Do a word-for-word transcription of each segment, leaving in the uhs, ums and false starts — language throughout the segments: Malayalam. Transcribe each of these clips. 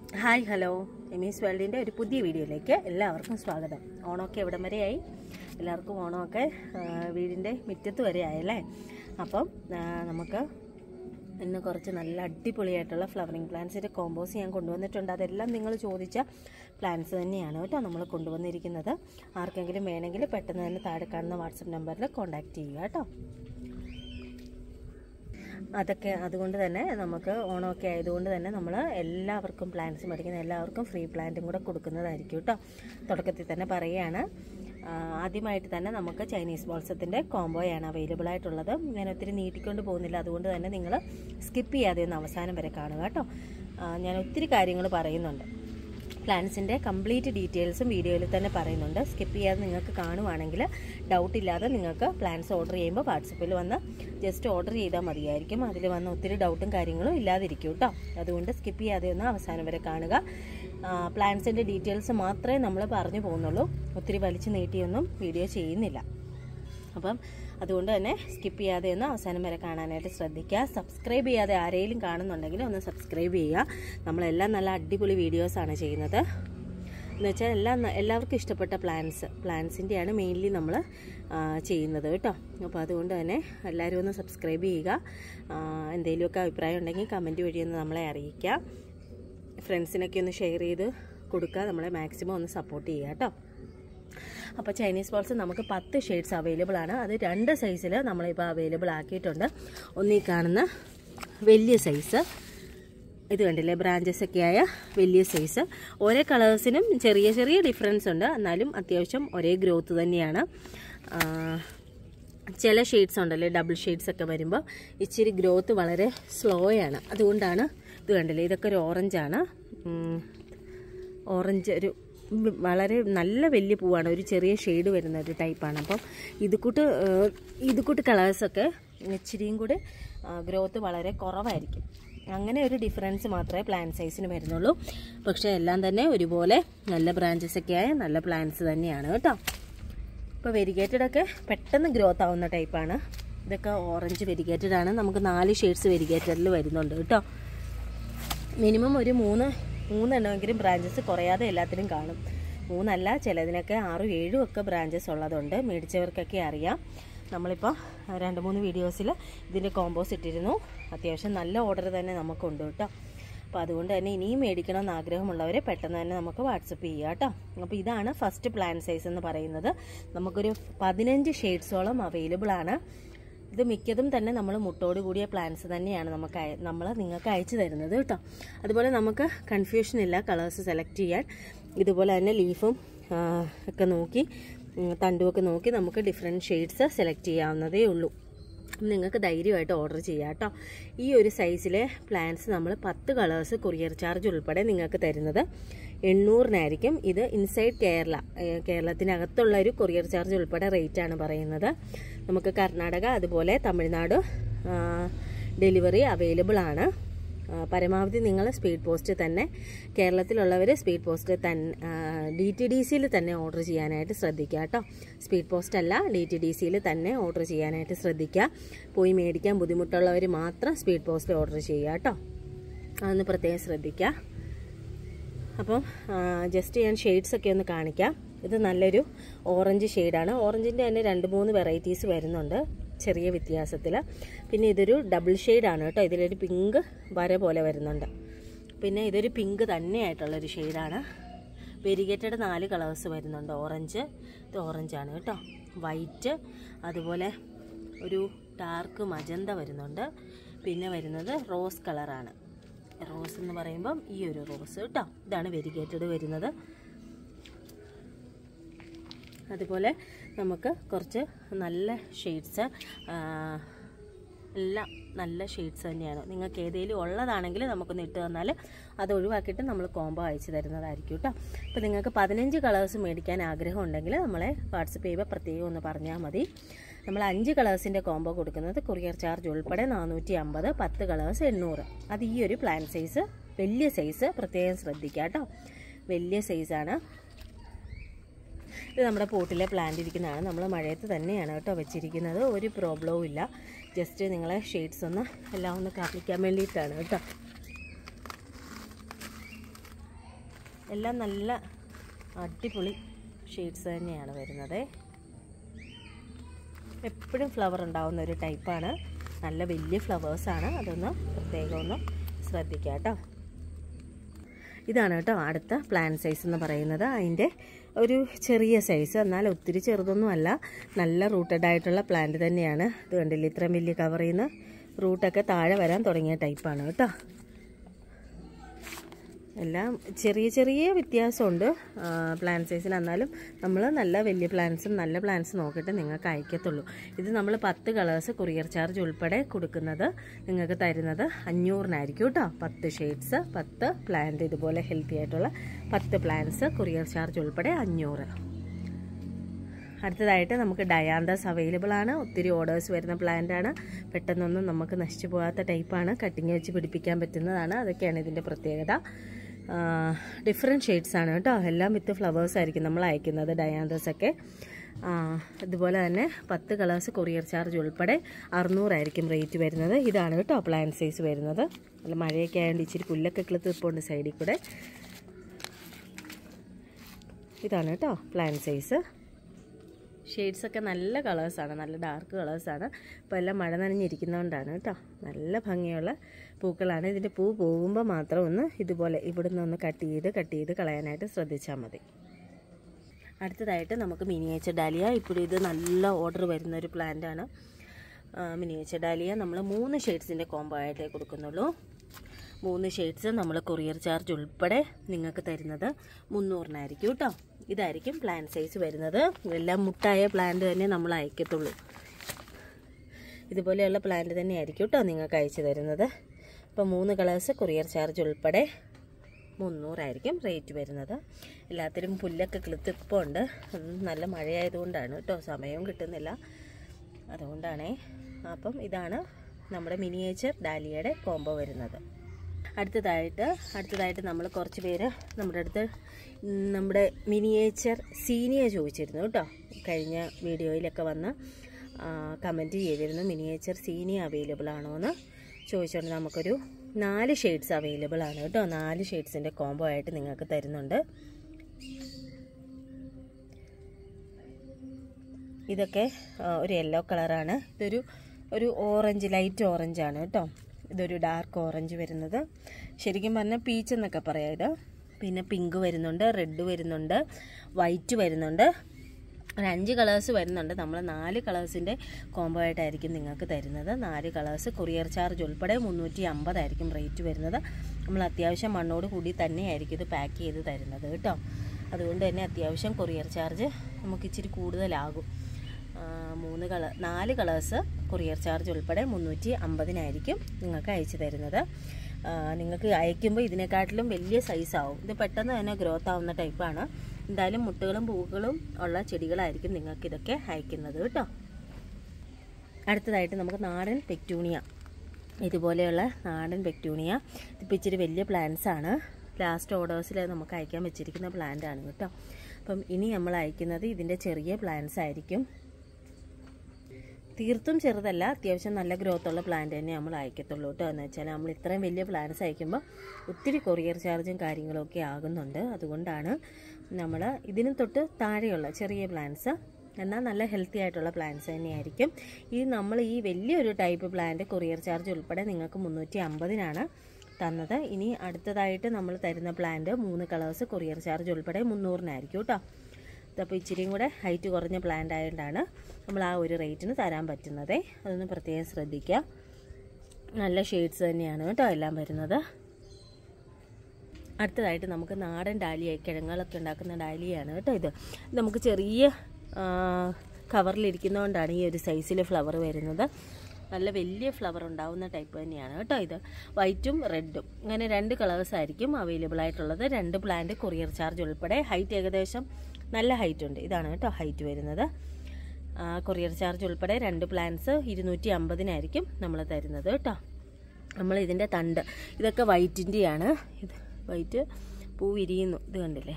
ഹായ് ഹലോ എമീസ് വേൾഡിൻ്റെ ഒരു പുതിയ വീഡിയോയിലേക്ക് എല്ലാവർക്കും സ്വാഗതം. ഓണമൊക്കെ എവിടം വരെയായി? എല്ലാവർക്കും ഓണമൊക്കെ വീടിൻ്റെ മുറ്റത്ത് വരെ ആയല്ലേ. അപ്പം നമുക്ക് ഇന്ന് കുറച്ച് നല്ല അടിപൊളിയായിട്ടുള്ള ഫ്ലവറിങ് പ്ലാന്റ്സിൻ്റെ കോമ്പോസ് ഞാൻ കൊണ്ടുവന്നിട്ടുണ്ട്. അതെല്ലാം നിങ്ങൾ ചോദിച്ച പ്ലാന്റ്സ് തന്നെയാണ് കേട്ടോ നമ്മൾ കൊണ്ടുവന്നിരിക്കുന്നത്. ആർക്കെങ്കിലും വേണമെങ്കിൽ പെട്ടെന്ന് തന്നെ താഴെ കാണുന്ന വാട്സപ്പ് നമ്പറിൽ കോൺടാക്റ്റ് ചെയ്യുക കേട്ടോ. അതൊക്കെ അതുകൊണ്ട് തന്നെ നമുക്ക് ഓണമൊക്കെ ആയതുകൊണ്ട് തന്നെ നമ്മൾ എല്ലാവർക്കും പ്ലാന്റ്സ് മേടിക്കുന്ന എല്ലാവർക്കും ഫ്രീ പ്ലാന്റും കൂടെ കൊടുക്കുന്നതായിരിക്കും കേട്ടോ. തുടക്കത്തിൽ തന്നെ പറയുകയാണ്, ആദ്യമായിട്ട് തന്നെ നമുക്ക് ചൈനീസ് ബോൾസത്തിൻ്റെ കോംബോയാണ് അവൈലബിൾ ആയിട്ടുള്ളത്. ഞാൻ ഒത്തിരി നീട്ടിക്കൊണ്ട് പോകുന്നില്ല, അതുകൊണ്ട് തന്നെ നിങ്ങൾ സ്കിപ്പ് ചെയ്യാതെ ഒന്ന് അവസാനം വരെ കാണുക കേട്ടോ. ഞാൻ ഒത്തിരി കാര്യങ്ങൾ പറയുന്നുണ്ട്, പ്ലാന്റ്സിൻ്റെ കംപ്ലീറ്റ് ഡീറ്റെയിൽസും വീഡിയോയിൽ തന്നെ പറയുന്നുണ്ട്. സ്കിപ്പ് ചെയ്യാതെ നിങ്ങൾക്ക് കാണുവാണെങ്കിൽ ഡൗട്ട് ഇല്ലാതെ നിങ്ങൾക്ക് പ്ലാന്റ്സ് ഓർഡർ ചെയ്യുമ്പോൾ വാട്സപ്പിൽ വന്ന് ജസ്റ്റ് ഓർഡർ ചെയ്താൽ മതിയായിരിക്കും. അതിൽ വന്ന് ഒത്തിരി ഡൗട്ടും കാര്യങ്ങളും ഇല്ലാതിരിക്കും കേട്ടോ. അതുകൊണ്ട് സ്കിപ്പ് ചെയ്യാതെ ഒന്ന് അവസാനം വരെ കാണുക. പ്ലാന്റ്സിൻ്റെ ഡീറ്റെയിൽസ് മാത്രമേ നമ്മൾ പറഞ്ഞു പോകുന്നുള്ളൂ, ഒത്തിരി വലിച്ചു നീട്ടിയൊന്നും വീഡിയോ ചെയ്യുന്നില്ല. അപ്പം അതുകൊണ്ട് തന്നെ സ്കിപ്പ് ചെയ്യാതെ ഒന്ന് അവസാനം വരെ കാണാനായിട്ട് ശ്രദ്ധിക്കുക. സബ്സ്ക്രൈബ് ചെയ്യാതെ ആരെങ്കിലും കാണുന്നുണ്ടെങ്കിൽ ഒന്ന് സബ്സ്ക്രൈബ് ചെയ്യുക. നമ്മളെല്ലാം നല്ല അടിപൊളി വീഡിയോസാണ് ചെയ്യുന്നത്. എന്ന് വെച്ചാൽ എല്ലാം എല്ലാവർക്കും ഇഷ്ടപ്പെട്ട പ്ലാന്റ്സ് പ്ലാന്റ്സിൻ്റെയാണ് മെയിൻലി നമ്മൾ ചെയ്യുന്നത് കേട്ടോ. അപ്പോൾ അതുകൊണ്ട് തന്നെ എല്ലാവരും ഒന്ന് സബ്സ്ക്രൈബ് ചെയ്യുക. എന്തെങ്കിലുമൊക്കെ അഭിപ്രായം ഉണ്ടെങ്കിൽ കമൻറ്റ് വഴി ഒന്ന് നമ്മളെ അറിയിക്കുക. ഫ്രണ്ട്സിനൊക്കെ ഒന്ന് ഷെയർ ചെയ്ത് കൊടുക്കുക. നമ്മളെ മാക്സിമം ഒന്ന് സപ്പോർട്ട് ചെയ്യുക കേട്ടോ. അപ്പോൾ ചൈനീസ് ബോൾസ് നമുക്ക് പത്ത് ഷെയ്ഡ്സ് അവൈലബിൾ ആണ്. അത് രണ്ട് സൈസിൽ നമ്മളിപ്പോൾ അവൈലബിൾ ആക്കിയിട്ടുണ്ട്. ഒന്നീ കാണുന്ന വലിയ സൈസ്, ഇത് കണ്ടില്ലേ, ബ്രാഞ്ചസ് ഒക്കെ ആയ വലിയ സൈസ്. ഓരോ കളേഴ്സിനും ചെറിയ ചെറിയ ഡിഫറൻസ് ഉണ്ട്, എന്നാലും അത്യാവശ്യം ഒരേ ഗ്രോത്ത് തന്നെയാണ്. ചില ഷെയ്ഡ്സ് ഉണ്ടല്ലേ, ഡബിൾ ഷെയ്ഡ്സ് ഒക്കെ വരുമ്പോൾ ഇച്ചിരി ഗ്രോത്ത് വളരെ സ്ലോ ആണ്. അതുകൊണ്ടാണ് ഇത് കണ്ടില്ലേ, ഇതൊക്കെ ഒരു ഓറഞ്ചാണ്. ഓറഞ്ച് ഒരു വളരെ നല്ല വലിയ പൂവാണ്, ഒരു ചെറിയ ഷെയ്ഡ് വരുന്ന ഒരു ടൈപ്പാണ്. അപ്പം ഇത് കൂട്ട് ഇത് കൂട്ട് കളേഴ്സൊക്കെ ഇച്ചിരിയും കൂടി ഗ്രോത്ത് വളരെ കുറവായിരിക്കും. അങ്ങനെ ഒരു ഡിഫറൻസ് മാത്രമേ പ്ലാന്റ് സൈസിന് വരുന്നുള്ളൂ. പക്ഷേ എല്ലാം തന്നെ ഒരുപോലെ നല്ല ബ്രാഞ്ചസൊക്കെ ആയ നല്ല പ്ലാന്റ്സ് തന്നെയാണ് കേട്ടോ. ഇപ്പോൾ വെരിഗേറ്റഡൊക്കെ പെട്ടെന്ന് ഗ്രോത്ത് ആവുന്ന ടൈപ്പാണ്. ഇതൊക്കെ ഓറഞ്ച് വെരിഗേറ്റഡ് ആണ്. നമുക്ക് നാല് ഷെയ്ഡ്സ് വെരിഗേറ്റഡിൽ വരുന്നുണ്ട് കേട്ടോ. മിനിമം ഒരു മൂന്ന് മൂന്നെണ്ണമെങ്കിലും ബ്രാഞ്ചസ് കുറയാതെ എല്ലാത്തിനും കാണും. മൂന്നല്ല, ചിലതിനൊക്കെ ആറും ഏഴും ഒക്കെ ബ്രാഞ്ചസ് ഉള്ളതുണ്ട്. മേടിച്ചവർക്കൊക്കെ അറിയാം. നമ്മളിപ്പോൾ രണ്ട് മൂന്ന് വീഡിയോസിൽ ഇതിൻ്റെ കോമ്പോസ് ഇട്ടിരുന്നു. അത്യാവശ്യം നല്ല ഓർഡർ തന്നെ നമുക്കുണ്ട് കേട്ടോ. അപ്പോൾ അതുകൊണ്ട് തന്നെ ഇനിയും മേടിക്കണമെന്ന് ആഗ്രഹമുള്ളവർ പെട്ടെന്ന് തന്നെ നമുക്ക് വാട്സപ്പ് ചെയ്യുക കേട്ടോ. അപ്പോൾ ഇതാണ് ഫസ്റ്റ് പ്ലാന്റ് സൈസ് എന്ന് പറയുന്നത്. നമുക്കൊരു പതിനഞ്ച് ഷെയ്ഡ്സോളം അവൈലബിൾ ആണ്. ഇത് മിക്കതും തന്നെ നമ്മൾ മുട്ടോട് കൂടിയ പ്ലാന്റ്സ് തന്നെയാണ് നമുക്ക് നമ്മൾ നിങ്ങൾക്ക് അയച്ചു തരുന്നത് കേട്ടോ. അതുപോലെ നമുക്ക് കൺഫ്യൂഷൻ ഇല്ല കളേഴ്സ് സെലക്ട് ചെയ്യാൻ. ഇതുപോലെ തന്നെ ലീഫും ഒക്കെ നോക്കി തണ്ടുമൊക്കെ നോക്കി നമുക്ക് ഡിഫറെൻറ്റ് ഷെയ്ഡ്സ് സെലക്ട് ചെയ്യാവുന്നതേ ഉള്ളൂ. നിങ്ങൾക്ക് ധൈര്യമായിട്ട് ഓർഡർ ചെയ്യാം കേട്ടോ. ഈ ഒരു സൈസിലെ പ്ലാന്റ്സ് നമ്മൾ പത്ത് കളേഴ്സ് കൊറിയർ ചാർജ് ഉൾപ്പെടെ നിങ്ങൾക്ക് തരുന്നത് എണ്ണൂറിനായിരിക്കും. ഇത് ഇൻസൈഡ് കേരള, കേരളത്തിനകത്തുള്ള ഒരു കൊറിയർ ചാർജ് ഉൾപ്പെടെ റേറ്റാണ് പറയുന്നത്. നമുക്ക് കർണാടക അതുപോലെ തമിഴ്നാട് ഡെലിവറി അവൈലബിൾ ആണ്. പരമാവധി നിങ്ങൾ സ്പീഡ് പോസ്റ്റ് തന്നെ, കേരളത്തിലുള്ളവർ സ്പീഡ് പോസ്റ്റ് തന്നെ ഡി ടി ഡി സിയിൽ തന്നെ ഓർഡർ ചെയ്യാനായിട്ട് ശ്രദ്ധിക്കുക കേട്ടോ. സ്പീഡ് പോസ്റ്റ് അല്ല, ഡി ടി ഡി സിയിൽ തന്നെ ഓർഡർ ചെയ്യാനായിട്ട് ശ്രദ്ധിക്കുക. പോയി മേടിക്കാൻ ബുദ്ധിമുട്ടുള്ളവർ മാത്രം സ്പീഡ് പോസ്റ്റിൽ ഓർഡർ ചെയ്യുക കേട്ടോ. അതൊന്ന് പ്രത്യേകം ശ്രദ്ധിക്കുക. അപ്പം ജസ്റ്റ് ഞാൻ ഷെയ്ഡ്സൊക്കെ ഒന്ന് കാണിക്കാം. ഇത് നല്ലൊരു ഓറഞ്ച് ഷെയ്ഡാണ്. ഓറഞ്ചിൻ്റെ തന്നെ രണ്ട് മൂന്ന് വെറൈറ്റീസ് വരുന്നുണ്ട് ചെറിയ വ്യത്യാസത്തിൽ. പിന്നെ ഇതൊരു ഡബിൾ ഷെയ്ഡാണ് കേട്ടോ. ഇതിലൊരു പിങ്ക് വര പോലെ വരുന്നുണ്ട്. പിന്നെ ഇതൊരു പിങ്ക് തന്നെയായിട്ടുള്ളൊരു ഷെയ്ഡാണ്. വെരിഗേറ്റഡ് നാല് കളേഴ്സ് വരുന്നുണ്ട്. ഓറഞ്ച്, ഇത് ഓറഞ്ചാണ് കേട്ടോ. വൈറ്റ്, അതുപോലെ ഒരു ഡാർക്ക് മജന്ത വരുന്നുണ്ട്. പിന്നെ വരുന്നത് റോസ് കളറാണ്. റോസ് എന്ന് പറയുമ്പം ഈ ഒരു റോസ് കേട്ടോ. ഇതാണ് വെരിഗേറ്റഡ് വരുന്നത്. അതുപോലെ നമുക്ക് കുറച്ച് നല്ല ഷെയ്ഡ്സ്, എല്ലാം നല്ല ഷെയ്ഡ്സ് തന്നെയാണ്. നിങ്ങൾക്ക് ഏതെങ്കിലും ഉള്ളതാണെങ്കിൽ നമുക്കൊന്ന് ഇട്ട് തന്നാൽ അത് ഒഴിവാക്കിയിട്ട് നമ്മൾ കോംബോ അയച്ചു തരുന്നതായിരിക്കും കേട്ടോ. അപ്പോൾ നിങ്ങൾക്ക് പതിനഞ്ച് കളേഴ്സ് മേടിക്കാൻ ആഗ്രഹം ഉണ്ടെങ്കിൽ നമ്മളെ വാട്സപ്പ് ചെയ്യുമ്പോൾ പ്രത്യേകം ഒന്ന് പറഞ്ഞാൽ മതി. നമ്മൾ അഞ്ച് കളേഴ്സിൻ്റെ കോംബോ കൊടുക്കുന്നത് കൊറിയർ ചാർജ് ഉൾപ്പെടെ നാനൂറ്റി അമ്പത്, പത്ത് കളേഴ്സ് എണ്ണൂറ്. അത് ഈ ഒരു പ്ലാന്റ് സൈസ്, വലിയ സൈസ് പ്രത്യേകം ശ്രദ്ധിക്കുക കേട്ടോ. വലിയ സൈസാണ്. ഇത് നമ്മുടെ പോട്ടിലെ പ്ലാന്റ് ഇരിക്കുന്നതാണ്. നമ്മൾ മഴയത്ത് തന്നെയാണ് കേട്ടോ വെച്ചിരിക്കുന്നത്. ഒരു പ്രോബ്ലവും ഇല്ല. ജസ്റ്റ് നിങ്ങളെ ഷെയ്ഡ്സ് ഒന്ന് എല്ലാം ഒന്ന് കാണിക്കാൻ വേണ്ടിയിട്ടാണ് കേട്ടോ. എല്ലാം നല്ല അടിപൊളി ഷെയ്ഡ്സ് തന്നെയാണ് വരുന്നത്. എപ്പോഴും ഫ്ലവർ ഉണ്ടാവുന്ന ഒരു ടൈപ്പാണ്. നല്ല വലിയ ഫ്ലവേഴ്സാണ്. അതൊന്ന് പ്രത്യേകം ഒന്ന് ശ്രദ്ധിക്കുക കേട്ടോ. ഇതാണ് കേട്ടോ അടുത്ത പ്ലാന്റ് സൈസ് എന്ന് പറയുന്നത്. അതിൻ്റെ ഒരു ചെറിയ സൈസ്, എന്നാൽ ഒത്തിരി ചെറുതൊന്നും അല്ല. നല്ല റൂട്ടഡ് ആയിട്ടുള്ള പ്ലാന്റ് തന്നെയാണ്. ഇത് കണ്ടില്ലേ, ഇത്രയും വലിയ കവറിൽ നിന്ന് റൂട്ടൊക്കെ താഴെ വരാൻ തുടങ്ങിയ ടൈപ്പാണ് കേട്ടോ. എല്ലാം ചെറിയ ചെറിയ വ്യത്യാസമുണ്ട് പ്ലാന്റ് സൈസിന്. എന്നാലും നമ്മൾ നല്ല വലിയ പ്ലാന്റ്സും നല്ല പ്ലാന്റ്സ് നോക്കിയിട്ട് നിങ്ങൾക്ക് അയക്കത്തുള്ളൂ. ഇത് നമ്മൾ പത്ത് കളേഴ്സ് കൊറിയർ ചാർജ് ഉൾപ്പെടെ കൊടുക്കുന്നത് നിങ്ങൾക്ക് തരുന്നത് അഞ്ഞൂറിനായിരിക്കും കേട്ടോ. പത്ത് ഷെയ്ഡ്സ്, പത്ത് പ്ലാന്റ്, ഇതുപോലെ ഹെൽത്തി ആയിട്ടുള്ള പത്ത് പ്ലാന്റ്സ് കൊറിയർ ചാർജ് ഉൾപ്പെടെ അഞ്ഞൂറ്. അടുത്തതായിട്ട് നമുക്ക് ഡയാന്തസ് അവൈലബിൾ ആണ്. ഒത്തിരി ഓർഡേഴ്സ് വരുന്ന പ്ലാന്റ് ആണ്. പെട്ടെന്നൊന്നും നമുക്ക് നശിച്ചു പോകാത്ത ടൈപ്പാണ്. കട്ടിങ് വെച്ച് പിടിപ്പിക്കാൻ പറ്റുന്നതാണ്. അതൊക്കെയാണ് ഇതിൻ്റെ പ്രത്യേകത. ഡിഫറെൻറ്റ് ഷെയ്ഡ്സ് ആണ് കേട്ടോ. എല്ലാം വിത്ത് ഫ്ലവേഴ്സ് ആയിരിക്കും നമ്മൾ അയക്കുന്നത് ഡയാന്തസ് ഒക്കെ. ഇതുപോലെ തന്നെ പത്ത് കളേഴ്സ് കൊറിയർ ചാർജ് ഉൾപ്പെടെ അറുന്നൂറായിരിക്കും റേറ്റ് വരുന്നത്. ഇതാണ് കേട്ടോ പ്ലാന്റ് സൈസ് വരുന്നത്. നല്ല മഴയൊക്കെ ആയതുകൊണ്ട് ഇച്ചിരി പുല്ലൊക്കെ കിളുത്ത് ഇപ്പോൾ സൈഡിൽ കൂടെ. ഇതാണ് കേട്ടോ പ്ലാന്റ് സൈസ്. ഷെയ്ഡ്സൊക്കെ നല്ല കളേഴ്സാണ്, നല്ല ഡാർക്ക് കളേഴ്സാണ്. ഇപ്പോൾ എല്ലാം മഴ നനഞ്ഞിരിക്കുന്നതുകൊണ്ടാണ് കേട്ടോ. നല്ല ഭംഗിയുള്ള പൂക്കളാണ്. ഇതിൻ്റെ പൂ പോകുമ്പോൾ മാത്രം ഒന്ന് ഇതുപോലെ ഇവിടുന്ന് ഒന്ന് കട്ട് ചെയ്ത് കട്ട് ചെയ്ത് കളയാനായിട്ട് ശ്രദ്ധിച്ചാൽ മതി. അടുത്തതായിട്ട് നമുക്ക് മിനിയേച്ചർ ഡാലിയ. ഇപ്പോഴും ഇത് നല്ല ഓർഡർ വരുന്നൊരു പ്ലാന്റാണ്. മിനിയേച്ചർ ഡാലിയ നമ്മൾ മൂന്ന് ഷെയ്ഡ്സിൻ്റെ കോംബോ ആയിട്ടേ കൊടുക്കുന്നുള്ളൂ. മൂന്ന് ഷെയ്ഡ്സ് നമ്മൾ കൊറിയർ ചാർജ് ഉൾപ്പെടെ നിങ്ങൾക്ക് തരുന്നത് മുന്നൂറിനായിരിക്കും കേട്ടോ. ഇതായിരിക്കും പ്ലാന്റ് സൈസ് വരുന്നത്. എല്ലാം മുട്ടായ പ്ലാന്റ് തന്നെ നമ്മൾ അയക്കത്തുള്ളൂ. ഇതുപോലെയുള്ള പ്ലാന്റ് തന്നെ ആയിരിക്കും കേട്ടോ നിങ്ങൾക്ക് അയച്ചു തരുന്നത്. അപ്പോൾ മൂന്ന് കളേഴ്സ് കൊറിയർ ചാർജ് ഉൾപ്പെടെ മുന്നൂറായിരിക്കും റേറ്റ് വരുന്നത്. എല്ലാത്തിലും പുല്ലൊക്കെ കിളുത്തിപ്പോൾ ഉണ്ട്. നല്ല മഴയായതുകൊണ്ടാണ് കേട്ടോ, സമയവും കിട്ടുന്നില്ല, അതുകൊണ്ടാണേ. അപ്പം ഇതാണ് നമ്മുടെ മിനിയേച്ചർ ഡാലിയയുടെ കോംബോ വരുന്നത്. അടുത്തതായിട്ട് അടുത്തതായിട്ട് നമ്മൾ കുറച്ച് പേര് നമ്മുടെ അടുത്ത് നമ്മുടെ മിനിയേച്ചർ സീനിയ ചോദിച്ചിരുന്നു കേട്ടോ. കഴിഞ്ഞ വീഡിയോയിലൊക്കെ വന്ന് കമൻറ്റ് ചെയ്തിരുന്നു മിനിയേച്ചർ സീനിയ അവൈലബിൾ ആണോ എന്ന് ചോദിച്ചുകൊണ്ട് നമുക്കൊരു നാല് ഷെയ്ഡ്സ് അവൈലബിൾ ആണ് കേട്ടോ. നാല് ഷെയ്ഡ്സിൻ്റെ കോംബോ ആയിട്ട് നിങ്ങൾക്ക് തരുന്നുണ്ട്. ഇതൊക്കെ ഒരു യെല്ലോ കളറാണ്. ഇതൊരു ഒരു ഓറഞ്ച്, ലൈറ്റ് ഓറഞ്ചാണ് കേട്ടോ. ഇതൊരു ഡാർക്ക് ഓറഞ്ച് വരുന്നത്. ശരിക്കും പറഞ്ഞാൽ പീച്ച് എന്നൊക്കെ പറയാം ഇത്. പിന്നെ പിങ്ക് വരുന്നുണ്ട്, റെഡ് വരുന്നുണ്ട്, വൈറ്റ് വരുന്നുണ്ട്. ഒരു അഞ്ച് കളേഴ്സ് വരുന്നുണ്ട്. നമ്മൾ നാല് കളേഴ്സിൻ്റെ കോംബോ ആയിട്ടായിരിക്കും നിങ്ങൾക്ക് തരുന്നത്. നാല് കളേഴ്സ് കൊറിയർ ചാർജ് ഉൾപ്പെടെ മുന്നൂറ്റി അമ്പതായിരിക്കും റേറ്റ് വരുന്നത്. നമ്മൾ അത്യാവശ്യം മണ്ണോട് കൂടി തന്നെയായിരിക്കും ഇത് പാക്ക് ചെയ്ത് തരുന്നത് കേട്ടോ. അതുകൊണ്ട് തന്നെ അത്യാവശ്യം കൊറിയർ ചാർജ് നമുക്ക് ഇച്ചിരി കൂടുതലാകും. മൂന്ന് കളർ നാല് കളേഴ്സ് കൊറിയർ ചാർജ് ഉൾപ്പെടെ മുന്നൂറ്റി അമ്പതിനായിരിക്കും നിങ്ങൾക്ക് അയച്ചു തരുന്നത്. നിങ്ങൾക്ക് അയക്കുമ്പോൾ ഇതിനെക്കാട്ടിലും വലിയ സൈസാവും. ഇത് പെട്ടെന്ന് തന്നെ ഗ്രോത്ത് ആവുന്ന ടൈപ്പാണ്. എന്തായാലും മുട്ടുകളും പൂക്കളും ഉള്ള ചെടികളായിരിക്കും നിങ്ങൾക്ക് ഇതൊക്കെ അയക്കുന്നത് കേട്ടോ. അടുത്തതായിട്ട് നമുക്ക് നാടൻ പെറ്റൂണിയ. ഇതുപോലെയുള്ള നാടൻ പെറ്റൂണിയ. ഇതിപ്പോൾ ഇച്ചിരി വലിയ പ്ലാന്റ്സ് ആണ്. ലാസ്റ്റ് ഓർഡേഴ്സിൽ നമുക്ക് അയക്കാൻ വെച്ചിരിക്കുന്ന പ്ലാന്റ് ആണ് കേട്ടോ. അപ്പം ഇനി നമ്മൾ അയക്കുന്നത് ഇതിൻ്റെ ചെറിയ പ്ലാന്റ്സ് ആയിരിക്കും. തീർത്തും ചെറുതല്ല, അത്യാവശ്യം നല്ല ഗ്രോത്തുള്ള പ്ലാന്റ് തന്നെ നമ്മൾ അയക്കത്തുള്ളൂ കേട്ടോ. എന്ന് വെച്ചാൽ നമ്മൾ ഇത്രയും വലിയ പ്ലാന്റ്സ് അയക്കുമ്പോൾ ഒത്തിരി കൊറിയർ ചാർജും കാര്യങ്ങളൊക്കെ ആകുന്നുണ്ട്. അതുകൊണ്ടാണ് നമ്മൾ ഇതിന് തൊട്ട് താഴെയുള്ള ചെറിയ പ്ലാന്റ്സ്, എന്നാൽ നല്ല ഹെൽത്തി ആയിട്ടുള്ള പ്ലാന്റ്സ് തന്നെയായിരിക്കും. ഈ നമ്മൾ ഈ വലിയൊരു ടൈപ്പ് പ്ലാന്റ് കൊറിയർ ചാർജ് ഉൾപ്പെടെ നിങ്ങൾക്ക് മുന്നൂറ്റി അമ്പതിനാണ് തന്നത്. ഇനി അടുത്തതായിട്ട് നമ്മൾ തരുന്ന പ്ലാന്റ് മൂന്ന് കളേഴ്സ് കൊറിയർ ചാർജ് ഉൾപ്പെടെ മുന്നൂറിനായിരിക്കും കേട്ടോ. അപ്പോൾ ഇച്ചിരിയും കൂടെ ഹൈറ്റ് കുറഞ്ഞ പ്ലാന്റ് ആയതുകൊണ്ടാണ് നമ്മൾ ആ ഒരു റേറ്റിന് തരാൻ പറ്റുന്നത്. അതൊന്ന് പ്രത്യേകം ശ്രദ്ധിക്കുക. നല്ല ഷെയ്ഡ്സ് തന്നെയാണ് കേട്ടോ എല്ലാം വരുന്നത്. അടുത്തതായിട്ട് നമുക്ക് നാടൻ ഡാലിയ, കിഴങ്ങുകളൊക്കെ ഉണ്ടാക്കുന്ന ഡാലിയാണ് കേട്ടോ. ഇത് നമുക്ക് ചെറിയ കവറിലിരിക്കുന്നതുകൊണ്ടാണ് ഈ ഒരു സൈസിൽ ഫ്ലവർ വരുന്നത്. നല്ല വലിയ ഫ്ലവർ ഉണ്ടാവുന്ന ടൈപ്പ് തന്നെയാണ് കേട്ടോ. ഇത് വൈറ്റും റെഡും അങ്ങനെ രണ്ട് കളേഴ്സ് ആയിരിക്കും അവൈലബിൾ ആയിട്ടുള്ളത്. രണ്ട് പ്ലാന്റ് കൊറിയർ ചാർജ് ഉൾപ്പെടെ. ഹൈറ്റ് ഏകദേശം നല്ല ഹൈറ്റ് ഉണ്ട്. ഇതാണ് കേട്ടോ ഹൈറ്റ് വരുന്നത്. കൊറിയർ ചാർജ് ഉൾപ്പെടെ രണ്ട് പ്ലാന്റ്സ് ഇരുന്നൂറ്റി അമ്പതിനായിരിക്കും നമ്മൾ തരുന്നത് കേട്ടോ. നമ്മൾ ഇതിൻ്റെ തണ്ട് ഇതൊക്കെ വൈറ്റിൻ്റെയാണ്. ഇത് വൈറ്റ് പൂ വിരിയുന്നു, ഇത് കണ്ടില്ലേ,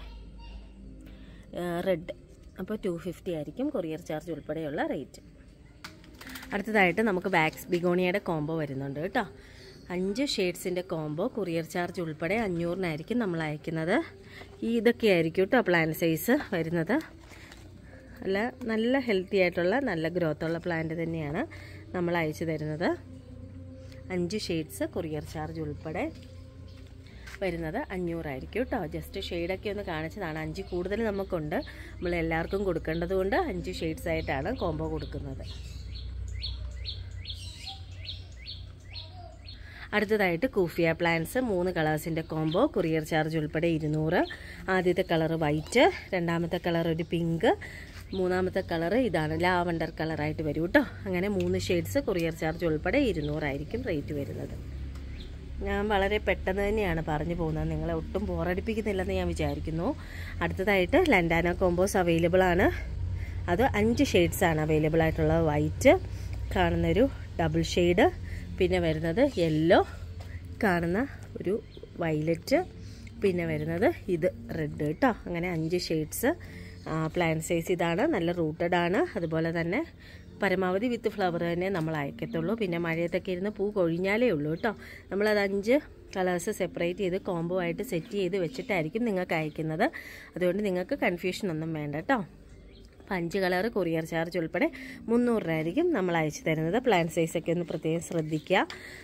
റെഡ്. അപ്പോൾ ടു ഫിഫ്റ്റി ആയിരിക്കും കൊറിയർ ചാർജ് ഉൾപ്പെടെയുള്ള റേറ്റ്. അടുത്തതായിട്ട് നമുക്ക് വാക്സ് ബിഗോണിയയുടെ കോംബോ വരുന്നുണ്ട് കേട്ടോ. അഞ്ച് ഷെയ്ഡ്സിൻ്റെ കോംബോ കൊറിയർ ചാർജ് ഉൾപ്പെടെ അഞ്ഞൂറിനായിരിക്കും നമ്മൾ അയക്കുന്നത്. ഈ ഇതൊക്കെയായിരിക്കും കേട്ടോ പ്ലാൻ സൈസ് വരുന്നത്. അല്ല നല്ല ഹെൽത്തി ആയിട്ടുള്ള നല്ല ഗ്രോത്തുള്ള പ്ലാന്റ് തന്നെയാണ് നമ്മൾ അയച്ചു തരുന്നത്. അഞ്ച് ഷെയ്ഡ്സ് കൊറിയർ ചാർജ് ഉൾപ്പെടെ വരുന്നത് അഞ്ഞൂറായിരിക്കും കേട്ടോ. ജസ്റ്റ് ഷെയ്ഡൊക്കെ ഒന്ന് കാണിച്ചതാണ്. അഞ്ച് കൂടുതൽ നമുക്കുണ്ട്, നമ്മൾ എല്ലാവർക്കും കൊടുക്കേണ്ടത് കൊണ്ട് അഞ്ച് ഷെയ്ഡ്സ് ആയിട്ടാണ് കോംബോ കൊടുക്കുന്നത്. അടുത്തതായിട്ട് കൂഫിയ പ്ലാന്റ്സ് മൂന്ന് കളേഴ്സിൻ്റെ കോംബോ കൊറിയർ ചാർജ് ഉൾപ്പെടെ ഇരുന്നൂറ്. ആദ്യത്തെ കളർ വൈറ്റ്, രണ്ടാമത്തെ കളർ ഒരു പിങ്ക്, മൂന്നാമത്തെ കളർ ഇതാണ് ലാവണ്ടർ കളറായിട്ട് വരും കേട്ടോ. അങ്ങനെ മൂന്ന് ഷെയ്ഡ്സ് കൊറിയർ ചാർജ് ഉൾപ്പെടെ ഇരുന്നൂറായിരിക്കും റേറ്റ് വരുന്നത്. ഞാൻ വളരെ പെട്ടെന്ന് തന്നെയാണ് പറഞ്ഞു പോകുന്നത്, നിങ്ങളെ ഒട്ടും ബോറടിപ്പിക്കുന്നില്ലെന്ന് ഞാൻ വിചാരിക്കുന്നു. അടുത്തതായിട്ട് ലൻഡാന കോമ്പോസ് അവൈലബിൾ ആണ്. അത് അഞ്ച് ഷെയ്ഡ്സാണ് അവൈലബിൾ ആയിട്ടുള്ളത്. വൈറ്റ്, കാണുന്നൊരു ഡബിൾ ഷെയ്ഡ്, പിന്നെ വരുന്നത് യെല്ലോ, കാണുന്ന ഒരു വയലറ്റ്, പിന്നെ വരുന്നത് ഇത് റെഡ് കേട്ടോ. അങ്ങനെ അഞ്ച് ഷെയ്ഡ്സ്. പ്ലാൻ സൈസ് ഇതാണ്, നല്ല റൂട്ടഡ് ആണ്. അതുപോലെ തന്നെ പരമാവധി വിത്ത് ഫ്ലവർ തന്നെ നമ്മൾ അയക്കത്തുള്ളൂ. പിന്നെ മഴയത്തൊക്കെ ഇരുന്ന് പൂ കൊഴിഞ്ഞാലേ ഉള്ളൂ കേട്ടോ. നമ്മളത് അഞ്ച് കളേഴ്സ് സെപ്പറേറ്റ് ചെയ്ത് കോംബോ ആയിട്ട് സെറ്റ് ചെയ്ത് വെച്ചിട്ടായിരിക്കും നിങ്ങൾക്ക് അയക്കുന്നത്. അതുകൊണ്ട് നിങ്ങൾക്ക് കൺഫ്യൂഷൻ ഒന്നും വേണ്ട കേട്ടോ. അപ്പം അഞ്ച് കളർ കൊറിയർ ചാർജ് ഉൾപ്പെടെ മുന്നൂറ് രൂപയായിരിക്കും നമ്മൾ അയച്ചു തരുന്നത്. പ്ലാൻ സൈസൊക്കെ ഒന്ന് പ്രത്യേകം ശ്രദ്ധിക്കുക.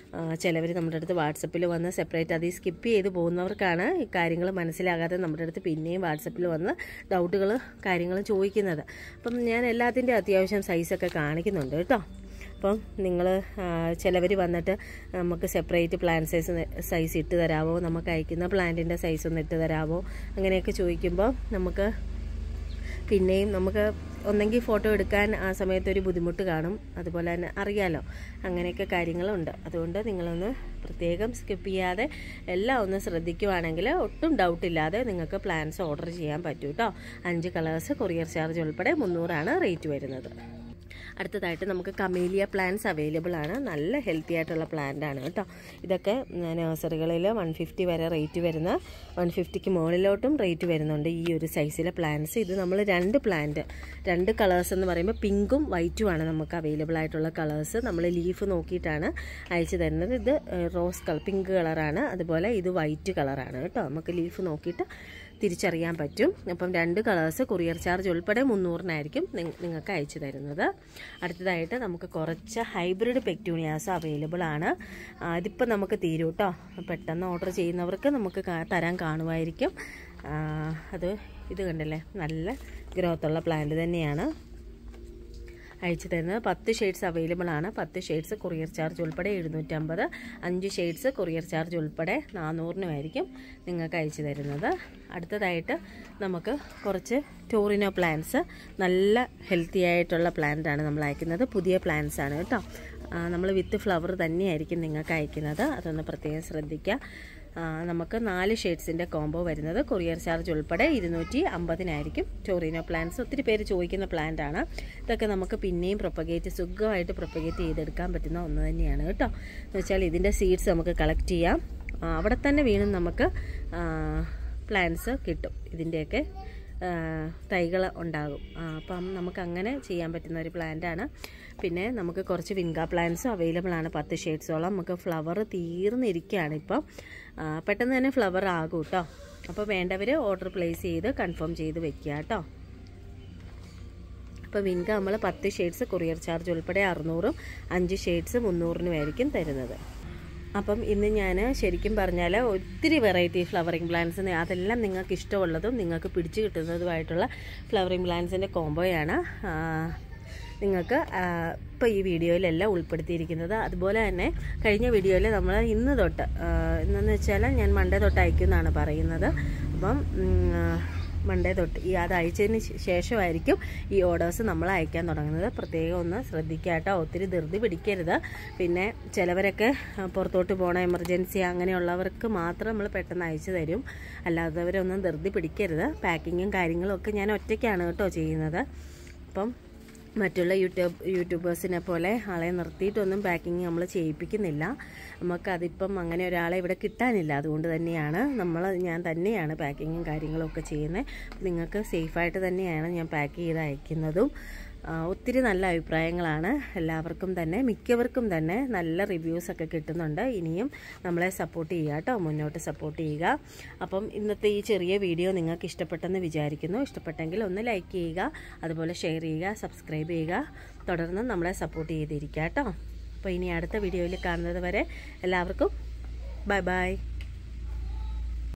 ചിലവർ നമ്മുടെ അടുത്ത് വാട്സപ്പിൽ വന്ന് സെപ്പറേറ്റ് അത് സ്കിപ്പ് ചെയ്ത് പോകുന്നവർക്കാണ് ഈ കാര്യങ്ങൾ മനസ്സിലാകാതെ നമ്മുടെ അടുത്ത് പിന്നെയും വാട്സപ്പിൽ വന്ന് ഡൗട്ടുകൾ കാര്യങ്ങൾ ചോദിക്കുന്നത്. അപ്പം ഞാൻ എല്ലാത്തിൻ്റെ അത്യാവശ്യം സൈസൊക്കെ കാണിക്കുന്നുണ്ട് കേട്ടോ. അപ്പം നിങ്ങൾ ചിലവർ വന്നിട്ട് നമുക്ക് സെപ്പറേറ്റ് പ്ലാൻ സൈസ് സൈസ് ഇട്ട് തരാമോ, നമുക്ക് അയക്കുന്ന പ്ലാന്റിൻ്റെ സൈസ് ഒന്ന് ഇട്ട് തരാമോ, അങ്ങനെയൊക്കെ ചോദിക്കുമ്പോൾ നമുക്ക് പിന്നെയും നമുക്ക് ഒന്നെങ്കിൽ ഫോട്ടോ എടുക്കാൻ ആ സമയത്തൊരു ബുദ്ധിമുട്ട് കാണും. അതുപോലെ തന്നെ അറിയാലോ, അങ്ങനെയൊക്കെ കാര്യങ്ങളുണ്ട്. അതുകൊണ്ട് നിങ്ങളൊന്ന് പ്രത്യേകം സ്കിപ്പ് ചെയ്യാതെ എല്ലാം ഒന്ന് ശ്രദ്ധിക്കുവാണെങ്കിൽ ഒട്ടും ഡൗട്ടില്ലാതെ നിങ്ങൾക്ക് പ്ലാൻസ് ഓർഡർ ചെയ്യാൻ പറ്റും കേട്ടോ. അഞ്ച് കളേഴ്സ് കൊറിയർ ചാർജ് ഉൾപ്പെടെ മുന്നൂറാണ് റേറ്റ് വരുന്നത്. അടുത്തതായിട്ട് നമുക്ക് കമേലിയ പ്ലാന്റ്സ് അവൈലബിൾ ആണ്. നല്ല ഹെൽത്തി ആയിട്ടുള്ള പ്ലാന്റ് ആണ് കേട്ടോ. ഇതൊക്കെ നഴ്സറികളിൽ വൺ ഫിഫ്റ്റി വരെ റേറ്റ് വരുന്ന, വൺ ഫിഫ്റ്റിക്ക് മുകളിലോട്ടും റേറ്റ് വരുന്നുണ്ട് ഈ ഒരു സൈസിലെ പ്ലാന്റ്സ്. ഇത് നമ്മൾ രണ്ട് പ്ലാന്റ് രണ്ട് കളേഴ്സ് എന്ന് പറയുമ്പോൾ പിങ്കും വൈറ്റുമാണ് നമുക്ക് അവൈലബിൾ ആയിട്ടുള്ള കളേഴ്സ്. നമ്മൾ ലീഫ് നോക്കിയിട്ടാണ് അയച്ചു തരുന്നത്. ഇത് റോസ് കളർ പിങ്ക് കളറാണ്, അതുപോലെ ഇത് വൈറ്റ് കളറാണ് കേട്ടോ. നമുക്ക് ലീഫ് നോക്കിയിട്ട് തിരിച്ചറിയാൻ പറ്റും. അപ്പം രണ്ട് കളേഴ്സ് കൊറിയർ ചാർജ് ഉൾപ്പെടെ മുന്നൂറിനായിരിക്കും നിങ്ങൾക്ക് അയച്ചു തരുന്നത്. അടുത്തതായിട്ട് നമുക്ക് കുറച്ച് ഹൈബ്രിഡ് പെക്ടൂണിയാസ് അവൈലബിൾ ആണ്. ഇതിപ്പോൾ നമുക്ക് തീരും കേട്ടോ. പെട്ടെന്ന് ഓർഡർ ചെയ്യുന്നവർക്ക് നമുക്ക് തരാൻ കാണുമായിരിക്കും. അത് ഇത് കണ്ടില്ലേ, നല്ല ഗ്രോത്തുള്ള പ്ലാന്റ് തന്നെയാണ് അയച്ചു തരുന്നത്. പത്ത് ഷെയ്ഡ്സ് അവൈലബിൾ ആണ്. പത്ത് ഷെയ്ഡ്സ് കൊറിയർ ചാർജ് ഉൾപ്പെടെ എഴുന്നൂറ്റമ്പത്. അഞ്ച് ഷെയ്ഡ്സ് കൊറിയർ ചാർജ് ഉൾപ്പെടെ നാനൂറിനുമായിരിക്കും നിങ്ങൾക്ക് അയച്ചു തരുന്നത്. അടുത്തതായിട്ട് നമുക്ക് കുറച്ച് ടോറിനോ പ്ലാന്റ്സ്, നല്ല ഹെൽത്തി ആയിട്ടുള്ള പ്ലാന്റാണ് നമ്മൾ അയക്കുന്നത്. പുതിയ പ്ലാന്റ്സ് ആണ് കേട്ടോ. നമ്മൾ വിത്ത് ഫ്ലവർ തന്നെയായിരിക്കും നിങ്ങൾക്ക് അയക്കുന്നത്. അതൊന്ന് പ്രത്യേകം ശ്രദ്ധിക്കുക. നമുക്ക് നാല് ഷെയ്ഡ്സിൻ്റെ കോംബോ വരുന്നത് കൊറിയർ ചാർജ് ഉൾപ്പെടെ ഇരുന്നൂറ്റി അമ്പതിനായിരിക്കും ടോറിനോ പ്ലാന്റ്സ്. ഒത്തിരി പേര് ചോദിക്കുന്ന പ്ലാന്റ് ആണ്. ഇതൊക്കെ നമുക്ക് പിന്നെയും പ്രൊപ്പഗേറ്റ് സുഖമായിട്ട് പ്രൊപ്പഗേറ്റ് ചെയ്തെടുക്കാൻ പറ്റുന്ന ഒന്ന് തന്നെയാണ് കേട്ടോ. എന്ന് വെച്ചാൽ ഇതിൻ്റെ സീഡ്സ് നമുക്ക് കളക്ട് ചെയ്യാം, അവിടെ തന്നെ വീണ്ടും നമുക്ക് പ്ലാന്റ്സ് കിട്ടും. ഇതിൻ്റെയൊക്കെ തൈകൾ ഉണ്ടാകും. അപ്പം നമുക്ക് അങ്ങനെ ചെയ്യാൻ പറ്റുന്ന ഒരു പ്ലാന്റാണ്. പിന്നെ നമുക്ക് കുറച്ച് വിൻഗ പ്ലാന്റ്സും അവൈലബിൾ ആണ്. പത്ത് ഷെയ്ഡ്സോളം. നമുക്ക് ഫ്ലവർ തീർന്നിരിക്കുകയാണ് ഇപ്പം. പെട്ടെന്ന് തന്നെ ഫ്ലവർ ആകും കേട്ടോ. അപ്പോൾ വേണ്ടവർ ഓർഡർ പ്ലേസ് ചെയ്ത് കൺഫേം ചെയ്ത് വെക്കുക കേട്ടോ. അപ്പോൾ വിൻഗ നമ്മൾ പത്ത് ഷെയ്ഡ്സ് കൊറിയർ ചാർജ് ഉൾപ്പെടെ അറുന്നൂറും അഞ്ച് ഷെയ്ഡ്സ് മുന്നൂറിനുമായിരിക്കും തരുന്നത്. അപ്പം ഇന്ന് ഞാൻ ശരിക്കും പറഞ്ഞാൽ ഒത്തിരി വെറൈറ്റി ഫ്ലവറിങ് പ്ലാന്റ്സ്, അതെല്ലാം നിങ്ങൾക്ക് ഇഷ്ടമുള്ളതും നിങ്ങൾക്ക് പിടിച്ചു കിട്ടുന്നതുമായിട്ടുള്ള ഫ്ലവറിങ് പ്ലാന്റ്സിൻ്റെ കോംബോയാണ് നിങ്ങൾക്ക് ഇപ്പോൾ ഈ വീഡിയോയിലെല്ലാം ഉൾപ്പെടുത്തിയിരിക്കുന്നത്. അതുപോലെ തന്നെ കഴിഞ്ഞ വീഡിയോയിൽ നമ്മൾ ഇന്ന് തൊട്ട് എന്നു വെച്ചാൽ ഞാൻ മൺഡേ തൊട്ട് അയക്കുമെന്നാണ് പറയുന്നത്. അപ്പം മൺഡേ തൊട്ട് ഈ അത് അയച്ചതിന് ശേഷമായിരിക്കും ഈ ഓർഡേഴ്സ് നമ്മൾ അയക്കാൻ തുടങ്ങുന്നത്. പ്രത്യേകം ഒന്ന് ശ്രദ്ധിക്കുക കേട്ടോ. ഒത്തിരി ധൃതി പിടിക്കരുത്. പിന്നെ ചിലവരൊക്കെ പുറത്തോട്ട് പോകണം, എമർജൻസി അങ്ങനെയുള്ളവർക്ക് മാത്രം നമ്മൾ പെട്ടെന്ന് അയച്ചു തരും. അല്ലാത്തവരൊന്നും ധൃതി പിടിക്കരുത്. പാക്കിങ്ങും കാര്യങ്ങളും ഒക്കെ ഞാൻ ഒറ്റയ്ക്കാണ് കേട്ടോ ചെയ്യുന്നത്. അപ്പം മറ്റുള്ള യൂട്യൂബ് യൂട്യൂബേഴ്സിനെ പോലെ ആളെ നിർത്തിയിട്ടൊന്നും പാക്കിങ് നമ്മൾ ചെയ്യിപ്പിക്കുന്നില്ല. നമുക്കതിപ്പം അങ്ങനെ ഒരാളെ ഇവിടെ കിട്ടാനില്ല. അതുകൊണ്ട് തന്നെയാണ് നമ്മൾ ഞാൻ തന്നെയാണ് പാക്കിങ്ങും കാര്യങ്ങളും ഒക്കെ ചെയ്യുന്നത്. നിങ്ങൾക്ക് സേഫായിട്ട് തന്നെയാണ് ഞാൻ പാക്ക് ചെയ്ത് അയക്കുന്നതും. ഒത്തിരി നല്ല അഭിപ്രായങ്ങളാണ് എല്ലാവർക്കും തന്നെ, മിക്കവർക്കും തന്നെ നല്ല റിവ്യൂസൊക്കെ കിട്ടുന്നുണ്ട്. ഇനിയും നമ്മളെ സപ്പോർട്ട് ചെയ്യുക കേട്ടോ, മുന്നോട്ട് സപ്പോർട്ട് ചെയ്യുക. അപ്പം ഇന്നത്തെ ഈ ചെറിയ വീഡിയോ നിങ്ങൾക്ക് ഇഷ്ടപ്പെട്ടെന്ന് വിചാരിക്കുന്നു. ഇഷ്ടപ്പെട്ടെങ്കിൽ ഒന്ന് ലൈക്ക് ചെയ്യുക, അതുപോലെ ഷെയർ ചെയ്യുക, സബ്സ്ക്രൈബ് ചെയ്യുക. തുടർന്ന് നമ്മളെ സപ്പോർട്ട് ചെയ്തിരിക്കുക കേട്ടോ. അപ്പോൾ ഇനി അടുത്ത വീഡിയോയിൽ കാണുന്നത് വരെ എല്ലാവർക്കും ബൈ ബൈ.